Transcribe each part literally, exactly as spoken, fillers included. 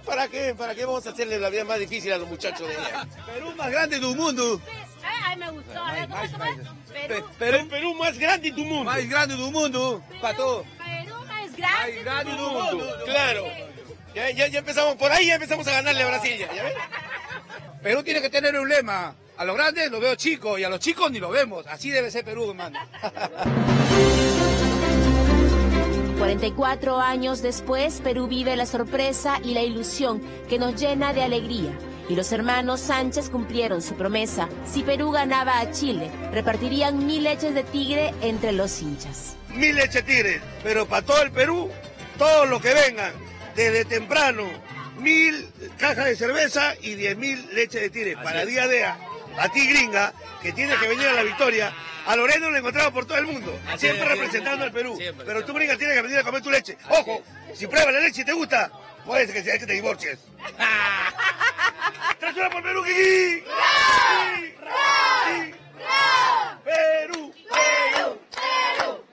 ¿Para qué? ¿Para qué vamos a hacerle la vida más difícil a los muchachos de allá? Perú más grande del mundo. Ay, me gustó. A ver, ¿cómo se llama? Perú. Perú, el Perú más grande del mundo. Más grande del mundo. Para todo. Perú más grande, más grande del mundo. mundo. Claro. Ya, ya, ya empezamos, por ahí ya empezamos a ganarle a Brasil. ¿Ya, ya ves? Perú tiene que tener un lema. A los grandes los veo chicos y a los chicos ni los vemos. Así debe ser Perú, hermano. cuarenta y cuatro años después, Perú vive la sorpresa y la ilusión que nos llena de alegría. Y los hermanos Sánchez cumplieron su promesa. Si Perú ganaba a Chile, repartirían mil leches de tigre entre los hinchas. Mil leches tigre, pero para todo el Perú, todos los que vengan, desde temprano, mil cajas de cerveza y diez mil leches de tigre. Así para es. Día a día, a ti gringa, que tienes que venir a la victoria. A Loreno lo encontramos por todo el mundo, así siempre es, representando al Perú. Siempre, pero tú, gringa, tienes que venir a comer tu leche. Ojo, si pruebas la leche y te gusta, puede ser que sea que te divorcies. ¡Tres horas por Perú, Kiki! ¡Perú! ¡Perú! ¡Perú!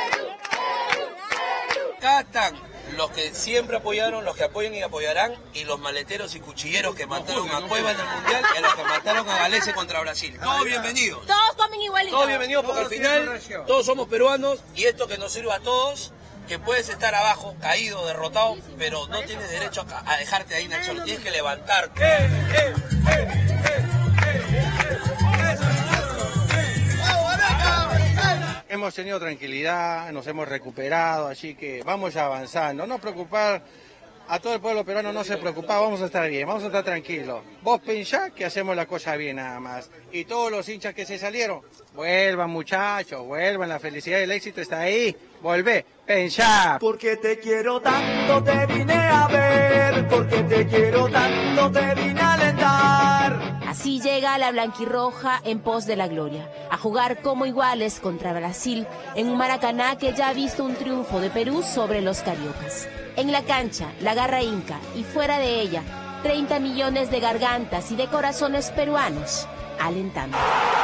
Acá están los que siempre apoyaron, los que apoyan y apoyarán, y los maleteros y cuchilleros que mataron a Cueva en el Mundial y a los que mataron a Galese contra Brasil. Todos bienvenidos. Todos comen igualito. Todos bienvenidos porque al final todos somos peruanos y esto que nos sirva a todos, que puedes estar abajo, caído, derrotado, pero no tienes derecho a, a dejarte ahí en el suelo, tienes que levantarte. ¡Eh, eh, eh, eh, eh, Hemos tenido tranquilidad, nos hemos recuperado, así que vamos avanzando. No preocupar a todo el pueblo peruano, no se preocupa, vamos a estar bien, vamos a estar tranquilos. Vos pensá que hacemos la cosa bien nada más. Y todos los hinchas que se salieron, vuelvan muchachos, vuelvan, la felicidad y el éxito está ahí. Volvé, pensá. Porque te quiero tanto, te vine a ver, porque te quiero tanto, te vine a alentar. Así llega la blanquirroja en pos de la gloria, a jugar como iguales contra Brasil en un Maracaná que ya ha visto un triunfo de Perú sobre los cariocas. En la cancha, la garra inca, y fuera de ella, treinta millones de gargantas y de corazones peruanos alentando.